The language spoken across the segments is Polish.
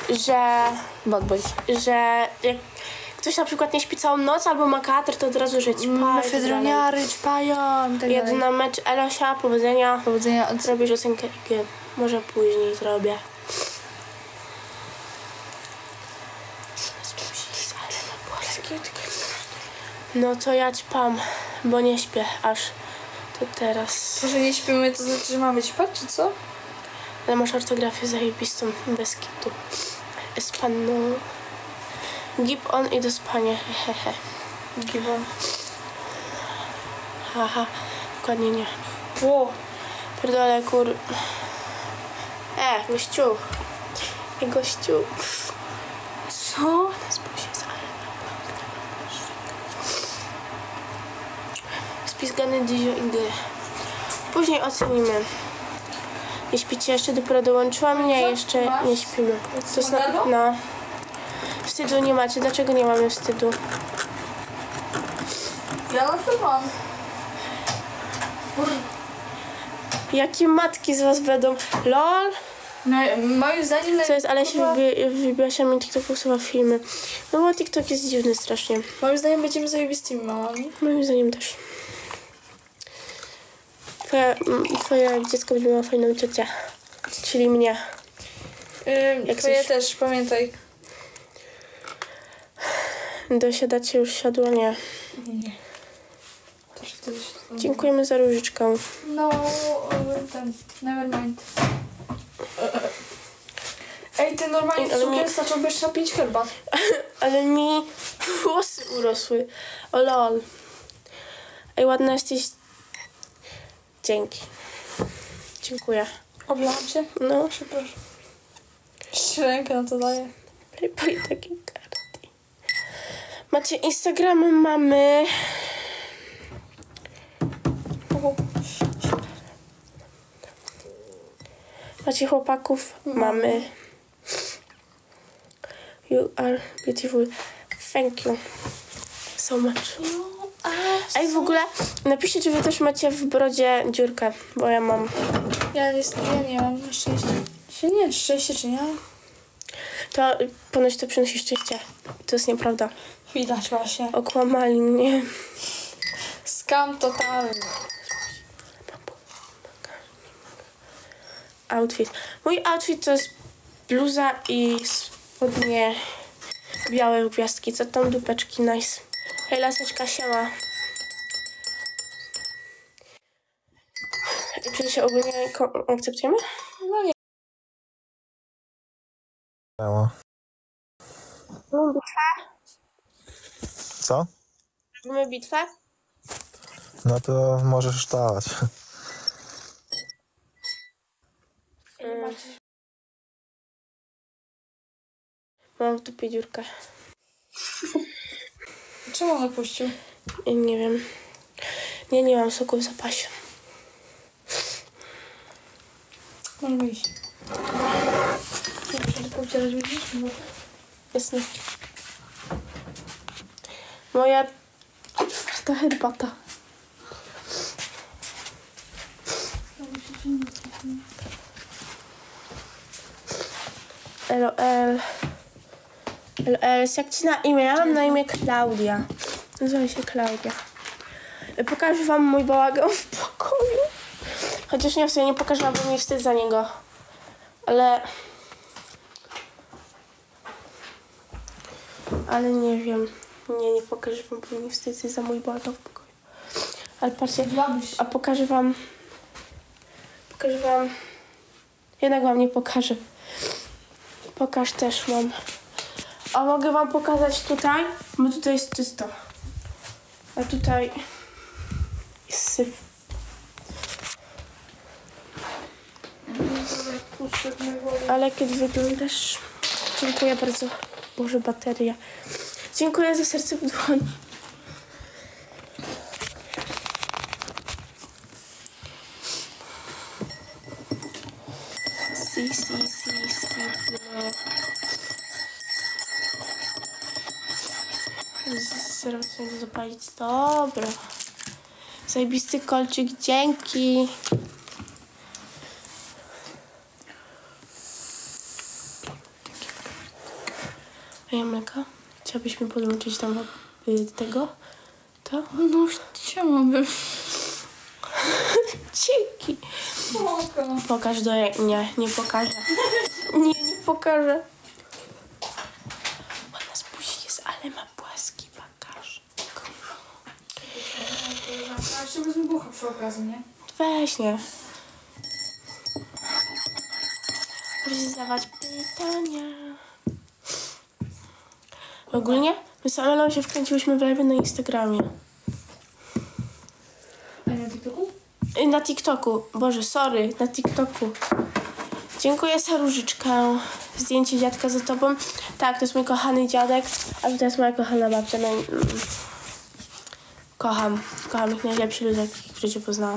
że... Bad boy. Że jak ktoś na przykład nie śpi całą noc albo ma kater, to od razu, że ćpa. Mefedroniary, ćpają. Tak jedę na mecz Elosia, powodzenia. Powodzenia. Robisz ocenkę IG. Może później zrobię. No to ja ćpam, bo nie śpię aż to teraz. To, że nie śpimy, to znaczy, że mamy ćpać, czy co? Ale masz ortografię zajebistą, bez kitu. Z panną. Gib on i do spania, hehehe. Gib on. Haha, dokładnie nie. Ło. Pierdolę, gościu. Gościu. Co? Spizgany Dizio i G. Później ocenimy. Nie śpicie jeszcze? Dopiero dołączyłam? Nie, jeszcze nie śpimy. To no. Wstydu nie macie. Dlaczego nie mamy wstydu? Ja na to mam. Jakie matki z was będą? LOL? No, moim zdaniem... Co jest? Ale się wybiła mi TikTok usuwa filmy. No bo TikTok jest dziwny strasznie. Moim zdaniem będziemy zajebistymi mamami. Moim zdaniem też. Twoje dziecko będzie miało fajną ciocię. Czyli mnie. Jak twoje też, pamiętaj. Dosiadacie już siadło? Nie. Nie. Dziękujemy za różyczkę. No, never mind. Ej, ty normalnie cukier zacząłbyś napić herbat. Ale mi włosy urosły. O lol. Ej, ładna jesteś. Dzięki. Dziękuję. Oblałam się? No. Przepraszam. Jeszcze rękę na to daję. Playboy takie karty. Macie Instagramy, mamy. Macie chłopaków? Mamy. You are beautiful. Thank you so much. Ej, w ogóle napiszcie, czy wy też macie w brodzie dziurkę, bo ja mam. Ja nie mam na szczęście. Szczęście czy nie? To ponoć to przynosi szczęście. To jest nieprawda. Widać właśnie. Okłamali mnie. Skam totalny. Outfit. Mój outfit to jest bluza i spodnie białe gwiazdki. Co tam dupeczki, nice. Hej, laseczka, siema. Czy się ogólnie akceptujemy? No nie. Robimy bitwę? Co? Robimy bitwę? No to możesz dawać. Mam w dupie dziurkę. Czemu on opuścił? Nie wiem. Nie mam soku w zapasie. Możemy iść. Jasne. Moja czwarta herbata. LOL. Jak ci na imię? Ja mam na imię Klaudia. Nazywam się Klaudia. Pokażę wam mój bałagan w pokoju. Chociaż nie, w sumie nie pokażę, bo mi wstyd za niego. Ale nie wiem. Nie pokażę wam, bo mi wstyd za mój bałagan w pokoju. Ale patrzcie, a pokażę wam... Jednak wam nie pokażę. Pokaż też mam. A mogę wam pokazać tutaj, bo tutaj jest czysto. A tutaj jest syf. Ale kiedy wyglądasz... Dziękuję bardzo. Boże, bateria. Dziękuję za serce w dłoni. Zaraz chcę zapalić. Dobra. Zajebisty kolczyk. Dzięki. Ja mleka? Chciałabyś mi podłączyć tam tego? To? No, chciałabym. Dzięki. Pokaż do... Nie pokażę. Nie pokażę. Ona z buzi jest, ale ma płaski bagaż. A jeszcze wezmę bucha przy okazji, nie? Weź nie. Proszę zadawać pytania. Ogólnie my z Amelą się wkręciłyśmy w live na Instagramie. A na TikToku? Na TikToku. Boże, sorry, na TikToku. Dziękuję za różyczkę. Zdjęcie dziadka za tobą. Tak, to jest mój kochany dziadek, a to jest moja kochana babcia. Kocham ich, najlepszy ludzie, jakich w życiu poznałam.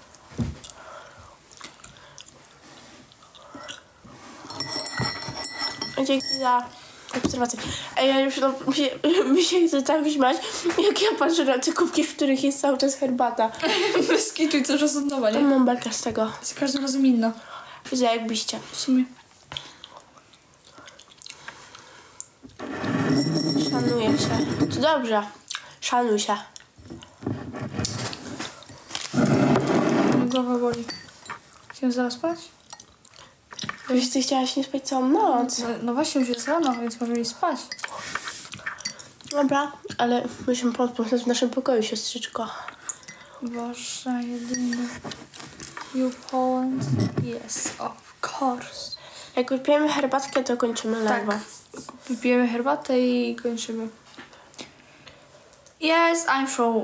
Dzięki za obserwację. Ej, ja już mi się chce tak śmiać, jak ja patrzę na te kubki, w których jest cały czas herbata. Bez kitu i cały czas od nowa, nie? Mam bekę z tego. Za każdym razem inna. Zajebiście. W sumie. Szanuję się. To dobrze. Szanuj się. Głowa boli. Chcesz zaraz spać? Wiesz, ty chciałaś nie spać całą noc. No właśnie, już jest rano, więc możemy iść spać. Dobra, ale musimy posprzątać w naszym pokoju, siostrzyczko. Boże, jedyny. You Poland? Yes, of course. Jak wypijemy herbatkę, to kończymy Tak. live'a. Wypijemy herbatę i kończymy. Yes, I'm from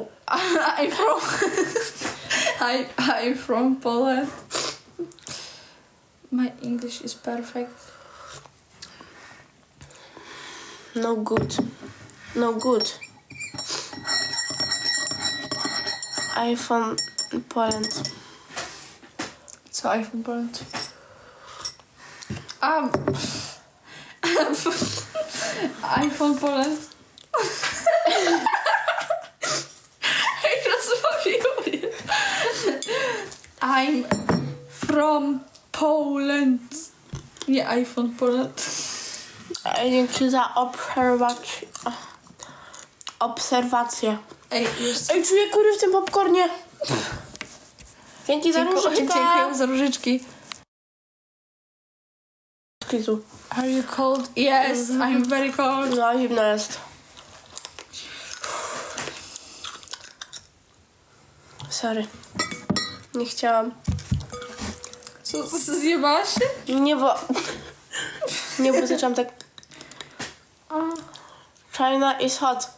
Poland. My English is perfect. No good. No good. iPhone Poland. Co iPhone Poland? iPhone Poland. Jak rozmawiam. I'm from Poland. Nie iPhone Poland. Dzięki za obserwację. Ej, jest. Ej, czuję kury w tym popcornie. Dzięki za różyczkę. Dziękuję za różyczki. Krizu. Are you cold? Yes, I'm very cold. No, zimno jest. Sorry. Nie chciałam. Co zjebałaś się? Nie, bo zaczęłam tak... China is hot.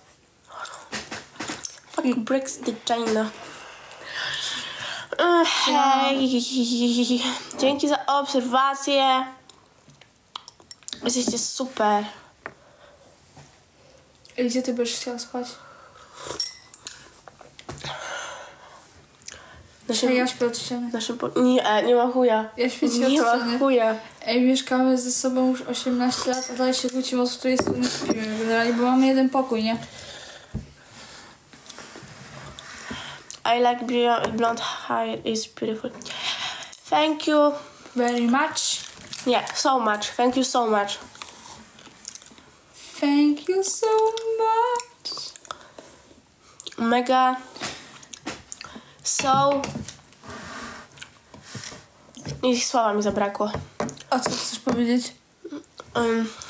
Fuck breaks the China. Hej. Dzięki za obserwację. Jesteście super. Ej, gdzie ty będziesz chciała spać? Ej, ja śpię od ściany. Nie ma chuja. Ja śpię ci Nie od ma ściany. chuja. Ej, mieszkamy ze sobą już 18 lat, a dalej się kłócimy od 40 nie śpimy generalnie, bo mamy jeden pokój, nie? I like blonde hair is beautiful. Thank you. Very much. Yeah, so much. Thank you so much. Thank you so much. Mega. So. I słowa mi zabrakło. A co chcesz powiedzieć?